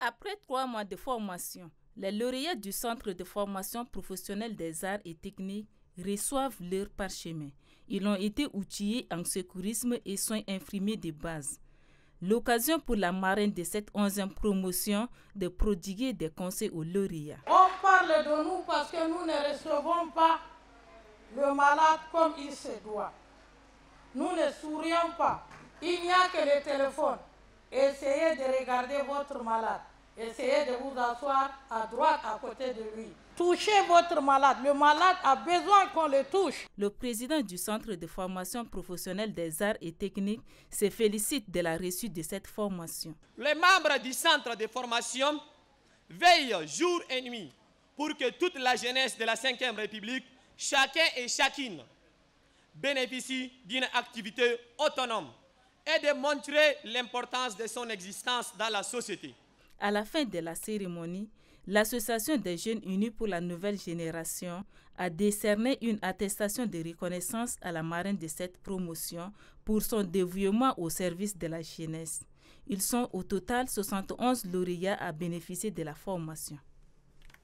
Après 3 mois de formation, les lauréats du Centre de formation professionnelle des arts et techniques reçoivent leur parchemin. Ils ont été outillés en secourisme et soins infirmiers de base. L'occasion pour la marraine de cette 11e promotion de prodiguer des conseils aux lauréats. On parle de nous parce que nous ne recevons pas le malade comme il se doit. Nous ne sourions pas. Il n'y a que le téléphone. Essayez de regarder votre malade. Essayez de vous asseoir à droite à côté de lui. Touchez votre malade. Le malade a besoin qu'on le touche. Le président du Centre de formation professionnelle des arts et techniques se félicite de la réussite de cette formation. Les membres du Centre de formation veillent jour et nuit pour que toute la jeunesse de la 5e République, chacun et chacune, bénéficie d'une activité autonome et de montrer l'importance de son existence dans la société. À la fin de la cérémonie, l'Association des jeunes unis pour la nouvelle génération a décerné une attestation de reconnaissance à la marraine de cette promotion pour son dévouement au service de la jeunesse. Ils sont au total 71 lauréats à bénéficier de la formation.